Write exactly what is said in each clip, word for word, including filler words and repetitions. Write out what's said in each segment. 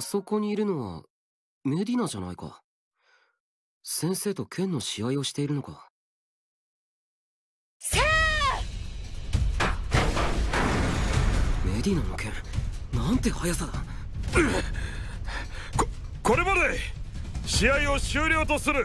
そこにいるのはメディナじゃないか。先生と剣の試合をしているのか。 さあ、 メディナの剣、なんて速さだ。 ここれまで試合を終了とする。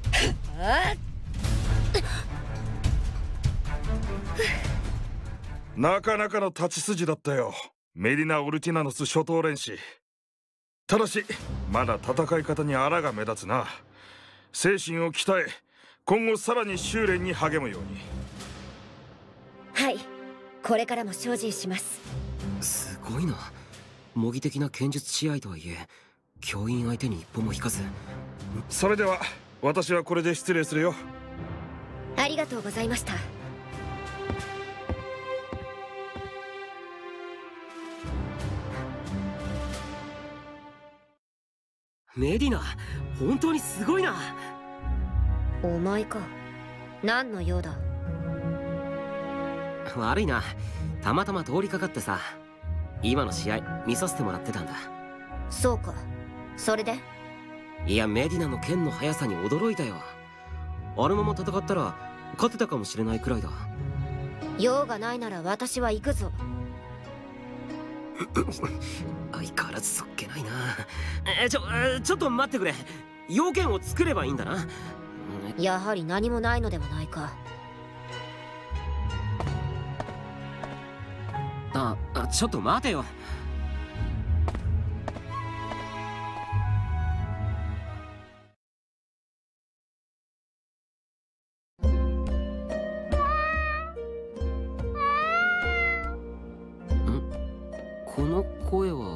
なかなかの立ち筋だったよ、メディナ・オルティナノス初等練士。ただしまだ戦い方に荒が目立つな。精神を鍛え、今後さらに修練に励むように。 はい、これからも精進します。 すごいな。模擬的な剣術試合とはいえ教員相手に一歩も引かず。 それでは私はこれで失礼するよ。 ありがとうございました。 メディナ、本当にすごいな。 お前か。何の用だ。 悪いな、たまたま通りかかってさ。今の試合見させてもらってたんだ。 そうか、それで。 いや、メディナの剣の速さに驚いたよ。あのまま戦ったら勝てたかもしれないくらいだ。 用がないなら私は行くぞ。 相変わらずそっけないな。えちょちょっと待ってくれ。要件を作ればいいんだな。 やはり何もないのではないか。 ああ、ちょっと待てよ。この声は。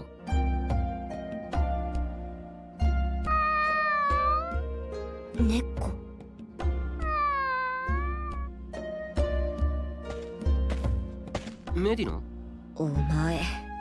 猫。 メディナ？ お前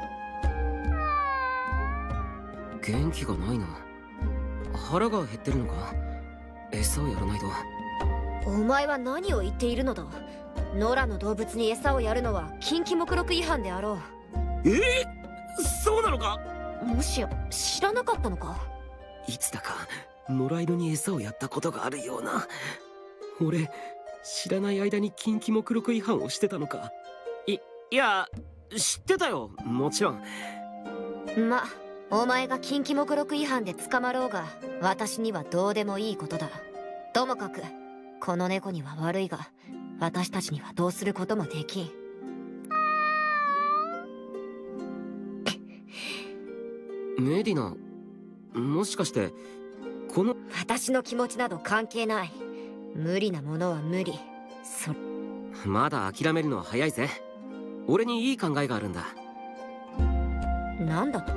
元気がないな。腹が減ってるのか。餌をやらないと。 お前は何を言っているのだ。野良の動物に餌をやるのは禁忌目録違反であろう。 えー、そうなのか。 もしや知らなかったのか。 いつだか野良犬に餌をやったことがあるような。俺知らない間に禁忌目録違反をしてたのか。いいや知ってたよ、もちろん。 ま、お前が禁忌目録違反で捕まろうが私にはどうでもいいことだ。ともかくこの猫には悪いが私たちにはどうすることもできん。 メディナ、もしかしてこの。 私の気持ちなど関係ない。無理なものは無理。そまだ諦めるのは早いぜ。俺にいい考えがあるんだ。 なんだと。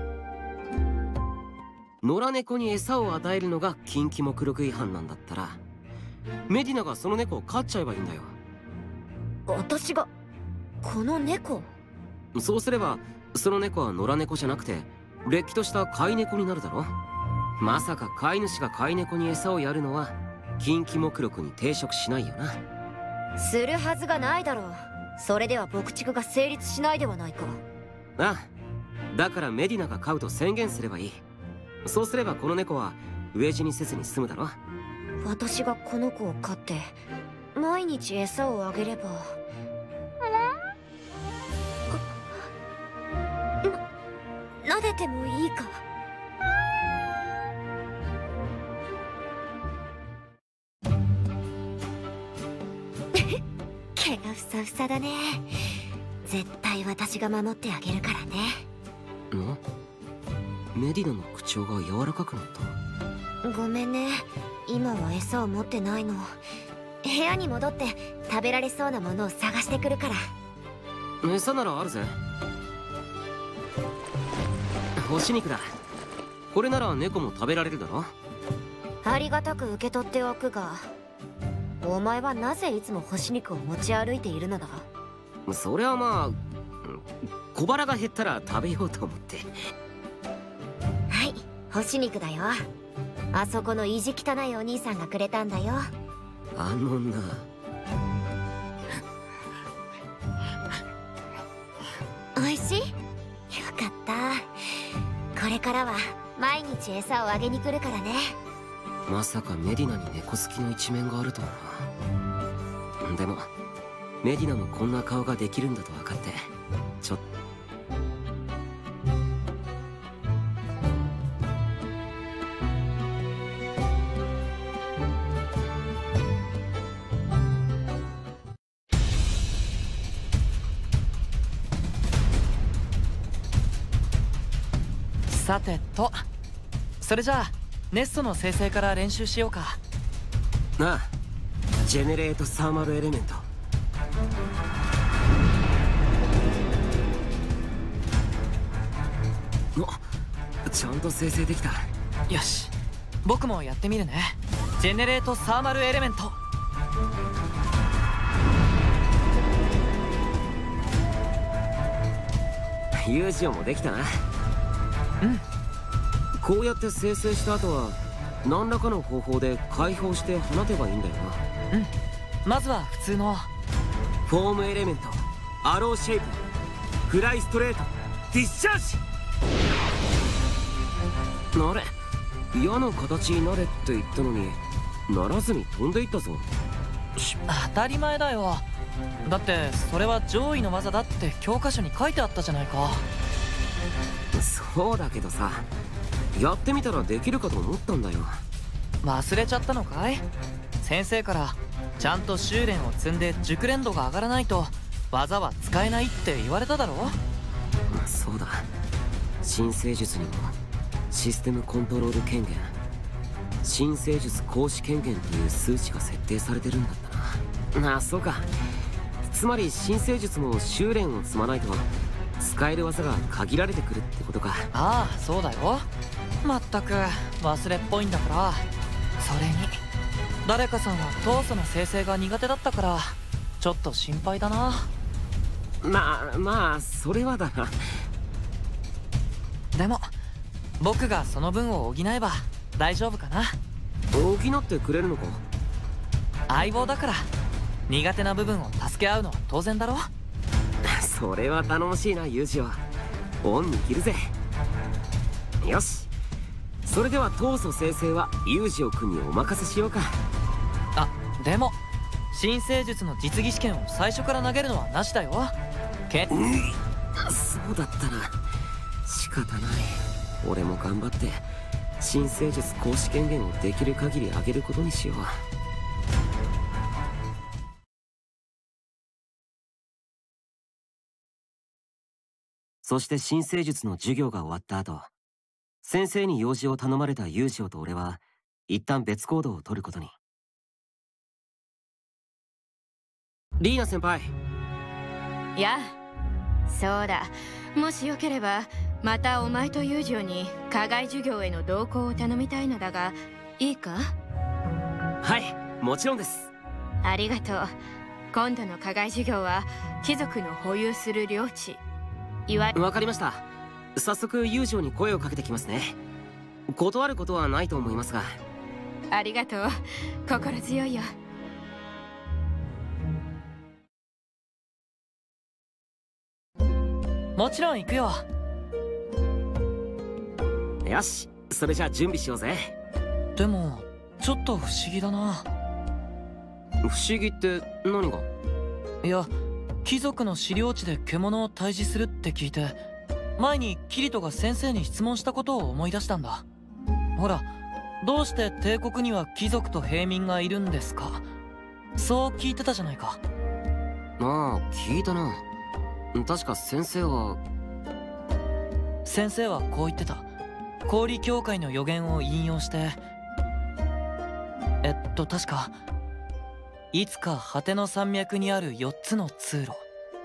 野良猫に餌を与えるのが禁忌目録違反なんだったら、メディナがその猫を飼っちゃえばいいんだよ。 私がこの猫？ そうすればその猫は野良猫じゃなくてれっきとした飼い猫になるだろ。まさか飼い主が飼い猫に餌をやるのは禁忌目録に抵触しないよな。 するはずがないだろう。それでは牧畜が成立しないではないか。 ああ、だからメディナが飼うと宣言すればいい。そうすればこの猫は飢え死にせずに済むだろ。 私がこの子を飼って毎日餌をあげれば。な、撫でてもいいか。毛がふさふさだね。絶対私が守ってあげるからね。 ん？メディナの口調が柔らかくなった。 ごめんね、今は餌を持ってないの。部屋に戻って食べられそうなものを探してくるから。 餌ならあるぜ。干し肉だ。これなら猫も食べられるだろ。 ありがたく受け取っておくが、お前はなぜいつも干し肉を持ち歩いているのだ。 それはまあ小腹が減ったら食べようと思って。 はい、干し肉だよ。あそこの意地汚いお兄さんがくれたんだよ。 あのな。 おいしい？よかった。これかからは毎日餌をあげに来るからね。 まさかメディナに猫好きの一面があるとはな。でもメディナもこんな顔ができるんだと分かってちょっと。 さてと、それじゃあネストの生成から練習しようか。 なあ、ジェネレートサーマルエレメント。お、ちゃんと生成できた。 よし、僕もやってみるね。ジェネレートサーマルエレメント。 ユージオもできたな。 うん。 こうやって生成した後は何らかの方法で解放して放てばいいんだよな。うん。まずは普通のフォームエレメント、アローシェイプ、フライストレート、ディスチャージ。あれ、矢の形になれって言ったのにならずに飛んでいったぞ。 当たり前だよ。だってそれは上位の技だって教科書に書いてあったじゃないか。 そうだけどさ、やってみたらできるかと思ったんだよ。 忘れちゃったのかい？先生からちゃんと修練を積んで熟練度が上がらないと技は使えないって言われただろ。 そうだ、新生術にもシステムコントロール権限、新生術行使権限という数値が設定されてるんだったな。ああ、そうか。つまり新生術も修練を積まないと使える技が限られてくるってことか。 ああ、そうだよ。まったく忘れっぽいんだから。それに誰かさんは闘争の生成が苦手だったからちょっと心配だな。 まあまあ、それはだな。 でも僕がその分を補えば大丈夫かな。 補ってくれるのか？ 相棒だから苦手な部分を助け合うのは当然だろ。 それは頼もしいな、ユージは。恩に着るぜ。よし、それでは闘争生成はユージオ君にお任せしようか。 あ、でも新生術の実技試験を最初から投げるのはなしだよ。け、 うん、そうだったな。仕方ない。俺も頑張って新生術行使権限をできる限り上げることにしよう。そして新生術の授業が終わった後、先生に用事を頼まれたユージオと俺は一旦別行動を取ることに。リーナ先輩。 やあ、そうだ。もしよければまたお前とユージオに課外授業への同行を頼みたいのだが、いいか？ はい、もちろんです。 ありがとう。今度の課外授業は貴族の保有する領地、いわわかりました。早速ユージオに声をかけてきますね。断ることはないと思いますが。 ありがとう。心強いよ。 もちろん行くよ。 よし、それじゃあ準備しようぜ。 でもちょっと不思議だな。 不思議って何が？ いや、貴族の資料地で獣を退治するって聞いて、前にキリトが先生に質問したことを思い出したんだ。ほら、どうして帝国には貴族と平民がいるんですか？そう聞いてたじゃないか。 ああ、聞いたな。確か先生は先生はこう言ってた。氷協会の予言を引用して、えっと確かいつか果ての山脈にあるよっつの通路、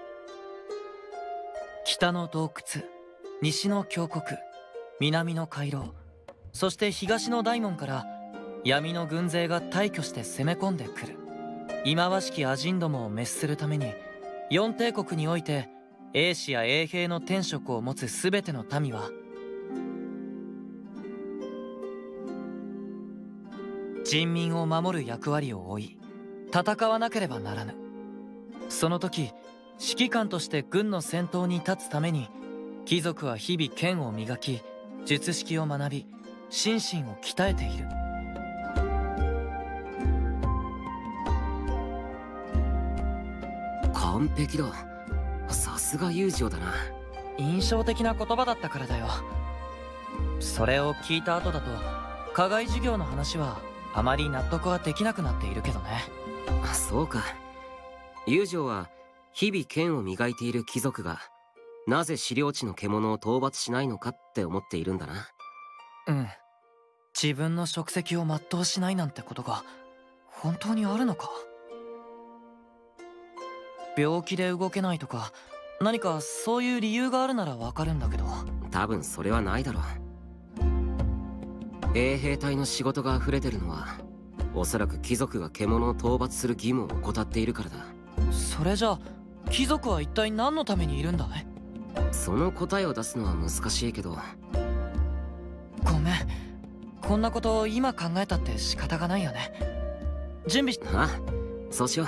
北の洞窟、西の峡谷、南の回廊、そして東の大門から闇の軍勢が大挙して攻め込んでくる。忌まわしきアジンどもを滅するために、四帝国において英士や衛兵の天職を持つ全ての民は人民を守る役割を負い、戦わなければならぬ。その時、指揮官として軍の先頭に立つために、貴族は日々剣を磨き、 術式を学び心身を鍛えている。 完璧だ。さすが友情だな。 印象的な言葉だったからだよ。それを聞いた後だと課外授業の話はあまり納得はできなくなっているけどね。 そうか。友情は日々剣を磨いている貴族がなぜ狩猟地の獣を討伐しないのかって思っているんだな。 うん。自分の職責を全うしないなんてことが本当にあるのか。病気で動けないとか何かそういう理由があるならわかるんだけど。 多分それはないだろう。衛兵隊の仕事が溢れてるのはおそらく貴族が獣を討伐する義務を怠っているからだ。 それじゃあ貴族は一体何のためにいるんだい？ その答えを出すのは難しいけど。 ごめん、こんなことを今考えたって仕方がないよね。準備し… ああ、そうしよう。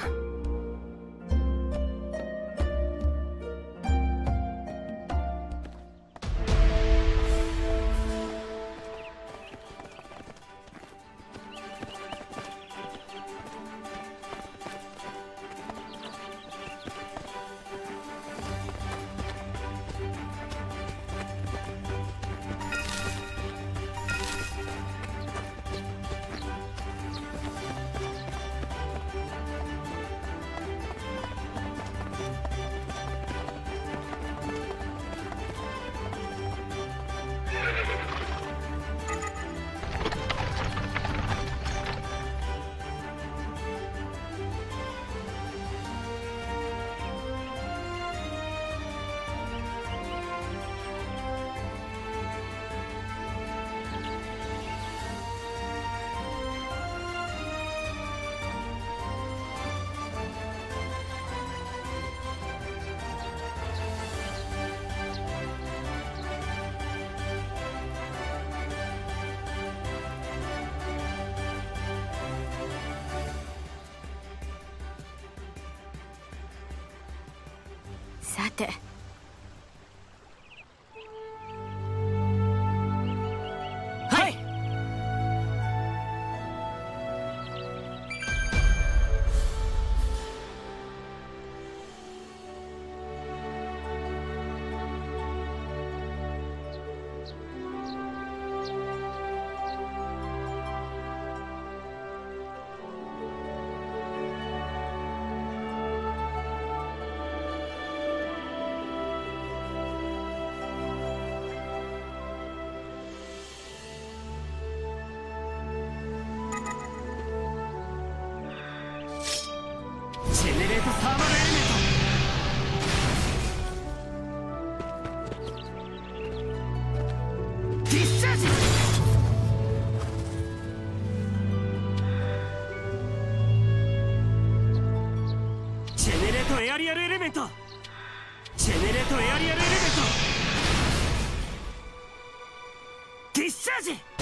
さて、 はい。 ジェネレートサーマルエレメントディスチャージ。ジェネレートエアリアルエレメントジェネレートエアリアルエレメントディスチャージ。